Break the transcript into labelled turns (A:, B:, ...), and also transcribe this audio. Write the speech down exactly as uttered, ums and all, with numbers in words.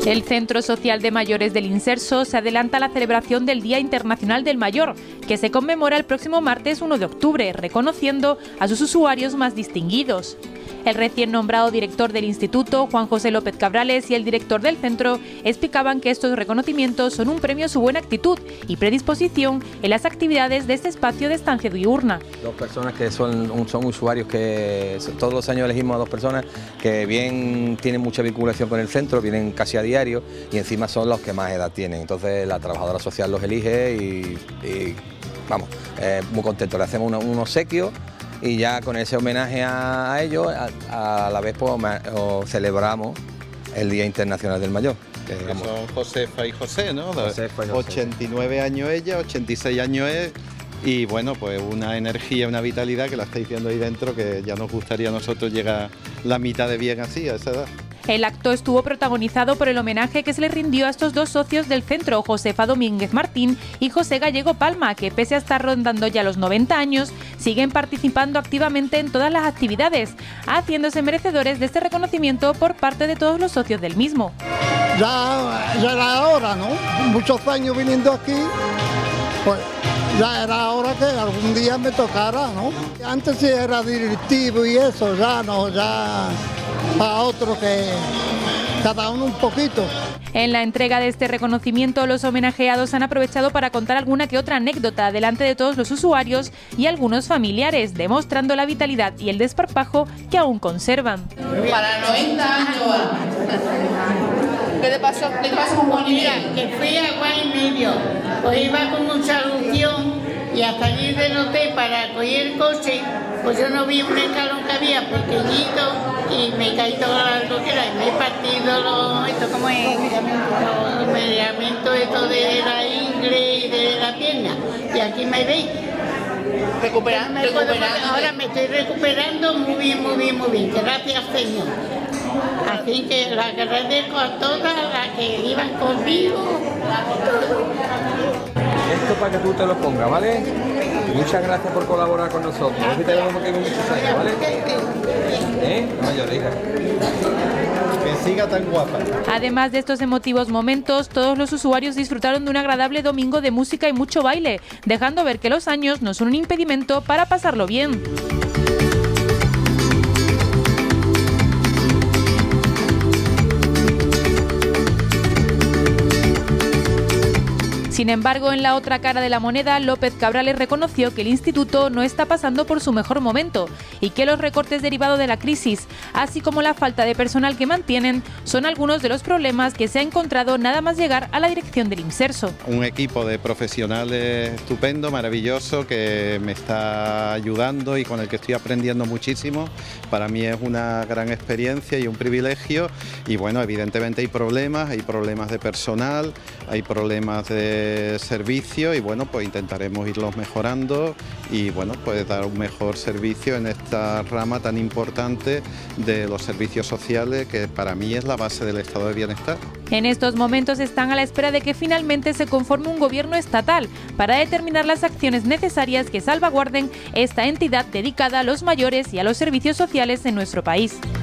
A: El Centro Social de Mayores del Inserso se adelanta a la celebración del Día Internacional del Mayor, que se conmemora el próximo martes uno de octubre, reconociendo a sus usuarios más distinguidos. El recién nombrado director del instituto, Juan José López Cabrales, y el director del centro explicaban que estos reconocimientos son un premio a su buena actitud y predisposición en las actividades de este espacio de estancia diurna.
B: Dos personas que son, son usuarios que todos los años elegimos a dos personas que bien tienen mucha vinculación con el centro, vienen casi a diario y encima son los que más edad tienen. Entonces la trabajadora social los elige y, y vamos, eh, muy contentos. Le hacemos un, un obsequio y ya con ese homenaje a, a ellos, a, a la vez pues, celebramos el Día Internacional del Mayor.
C: Que son Josefa y José, ¿no?
B: Josefa y José.
C: ochenta y nueve años ella, ochenta y seis años él, y bueno, pues una energía, una vitalidad que la estáis viendo ahí dentro, que ya nos gustaría a nosotros llegar la mitad de bien así, a esa edad.
A: El acto estuvo protagonizado por el homenaje que se le rindió a estos dos socios del centro, Josefa Domínguez Martín y José Gallego Palma, que pese a estar rondando ya los noventa años, siguen participando activamente en todas las actividades, haciéndose merecedores de este reconocimiento por parte de todos los socios del mismo.
D: Ya, ya era hora, ¿no? Muchos años viniendo aquí, pues ya era hora que algún día me tocara, ¿no? Antes sí era directivo y eso, ya no, ya a otro que cada uno un poquito.
A: En la entrega de este reconocimiento, los homenajeados han aprovechado para contar alguna que otra anécdota delante de todos los usuarios y algunos familiares, demostrando la vitalidad y el desparpajo que aún conservan.
E: Para noventa años. ¿Qué te pasó? ¿Qué te pasó con Juan?
F: Mira, que fui a Juan y medio, pues iba con mucha ilusión y a salir del hotel para coger el coche, pues yo no vi un escalón que había pequeñito y me caí todo lo que era y me he partido los, esto como es, los medicamentos esto de la ingle y de la pierna y aquí me veis.
E: Recuperando, recuperando.
F: Ahora me estoy recuperando muy bien, muy bien, muy bien, gracias Señor. Así que la agradezco a todas las que iban conmigo.
B: Esto para que tú te lo pongas, ¿vale? Muchas gracias por colaborar con nosotros. Así te vemos que hay muchos años, ¿vale? ¿Eh? No mayor, hija.
C: Que siga tan guapa.
A: Además de estos emotivos momentos, todos los usuarios disfrutaron de un agradable domingo de música y mucho baile, dejando ver que los años no son un impedimento para pasarlo bien. Sin embargo, en la otra cara de la moneda, López Cabrales reconoció que el instituto no está pasando por su mejor momento y que los recortes derivados de la crisis, así como la falta de personal que mantienen, son algunos de los problemas que se ha encontrado nada más llegar a la dirección del Inserso.
C: Un equipo de profesionales estupendo, maravilloso, que me está ayudando y con el que estoy aprendiendo muchísimo. Para mí es una gran experiencia y un privilegio y bueno, evidentemente hay problemas, hay problemas de personal, hay problemas de servicio y bueno, pues intentaremos irlos mejorando y bueno, pues dar un mejor servicio en esta rama tan importante de los servicios sociales, que para mí es la base del estado de bienestar.
A: En estos momentos están a la espera de que finalmente se conforme un gobierno estatal para determinar las acciones necesarias que salvaguarden esta entidad dedicada a los mayores y a los servicios sociales en nuestro país.